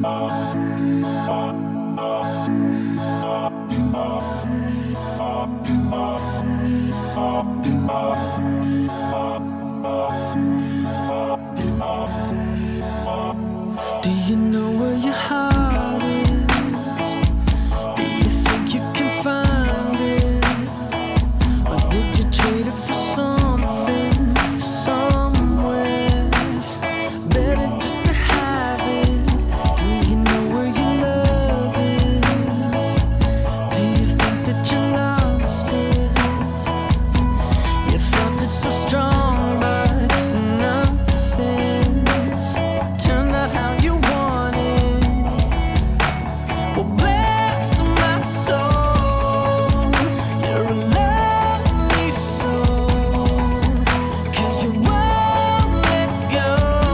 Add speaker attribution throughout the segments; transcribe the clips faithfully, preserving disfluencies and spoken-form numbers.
Speaker 1: Do you know where your heart is? Do you think you can find it? Or did you trade it for something, somewhere better just to have it? Do you know where your love is? Do you think that you lost it? You felt it so strong, but nothing's turned out how you wanted. Well, bless my soul, you're a lonely soul, 'cause you won't let go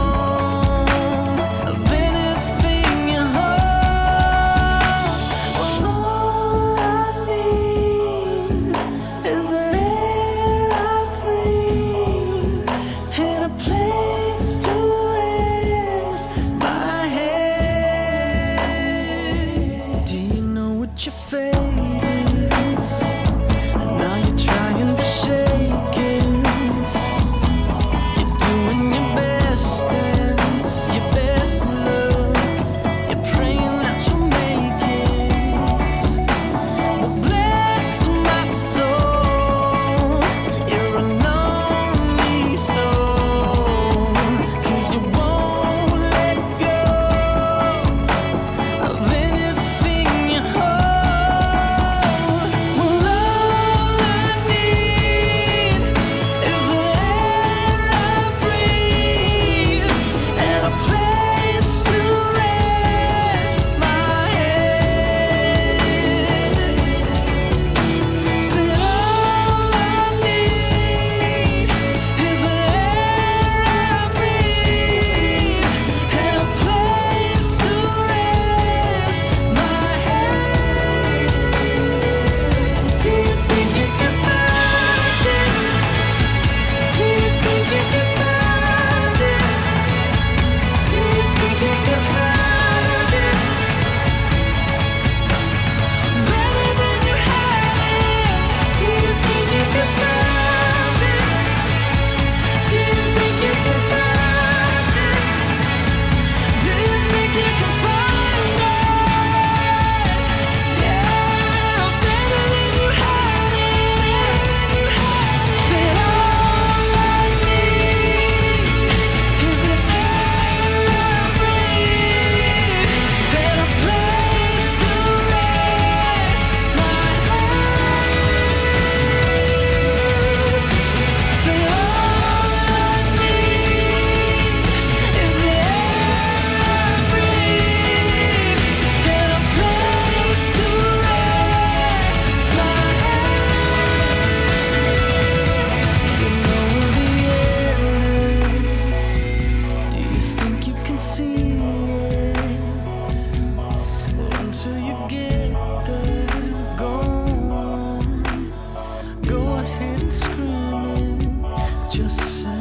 Speaker 1: of anything you hold. Well, all I need is the air I breathe and a place to rest my head. Do you know what your fate is? And now you're trying to shake it. You're doing your best and your best look. You're praying that you'll make it. Well, bless my soul, you're a lonely soul, 'cause you won't let go of anything you hold. Well, all I need is the air I breathe and a place to rest my head. Said all I need is the air I breathe and a place to rest my head. Do you think you can find it? Do you think you can find it? Do you think you can find it? Better than you had it. Do you think you can find it? Do you think you can find it? Do you think you can find it? Yeah, better than you had it. Said all I need is the air I breathe and a place to rest my head. Say all I need is the air I breathe and a place to rest my head. You know the end is. Do you think you can see it? Well, until you get there, go on. Go ahead and scream it. Just say